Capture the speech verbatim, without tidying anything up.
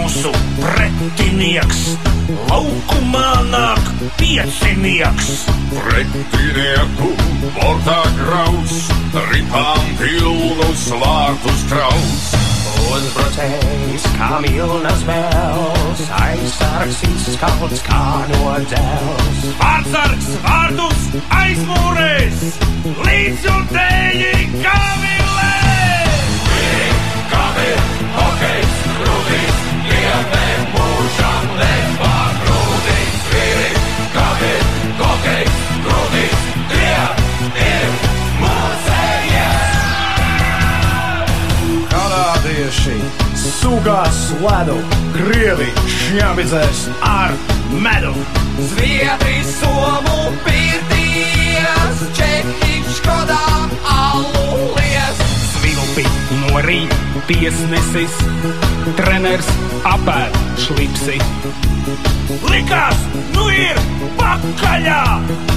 mūsu pretinieks. Laukumā nāk piecinieks. Pretinieku bortā grauds, ripām pilnus vārtus trauc. Uzbrucējs kā milnas vēls, aizsargs izskalts kā no dzels. Pārsargs vārdus aizmūrēs, līdzjutēji kā vilēs. Vīri, kavi, hokejs, grūdīs, lietē mūžam nepārgrūdīs. Vīri, kavi, hokejs, grūdīs, lietē ir mūsējies. Kanādieši sugās ledu, krievi šņabizēs ar medu. Zviedri somu pirties, čehi škodā alu lies. Svilpi no rīņa tiesnesis, treners apēd šlipsi. Likās, nu ir pakaļā!